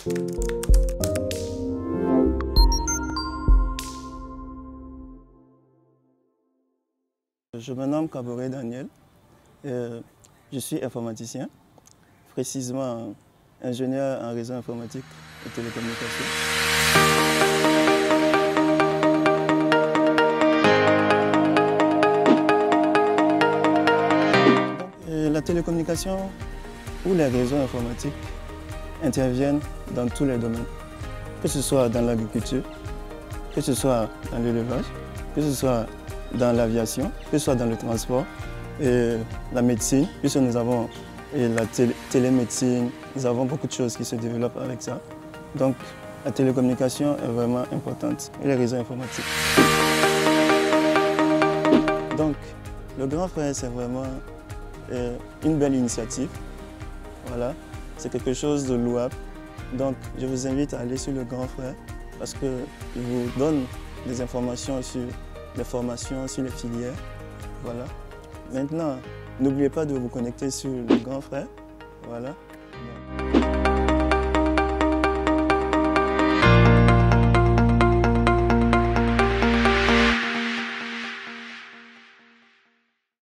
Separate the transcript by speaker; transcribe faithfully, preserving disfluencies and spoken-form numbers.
Speaker 1: Je me nomme Kaboré Daniel, euh, je suis informaticien, précisément ingénieur en réseau informatique et télécommunications. Et la télécommunication ou les réseaux informatiques interviennent dans tous les domaines, que ce soit dans l'agriculture, que ce soit dans l'élevage, que ce soit dans l'aviation, que ce soit dans le transport, et la médecine, puisque nous avons et la télé télémédecine, nous avons beaucoup de choses qui se développent avec ça. Donc la télécommunication est vraiment importante et les réseaux informatiques. Donc le Grand Frère, c'est vraiment euh, une belle initiative. Voilà, c'est quelque chose de louable. Donc je vous invite à aller sur le Grand Frère parce qu'il vous donne des informations sur les formations, sur les filières. Voilà. Maintenant, n'oubliez pas de vous connecter sur le Grand Frère. Voilà.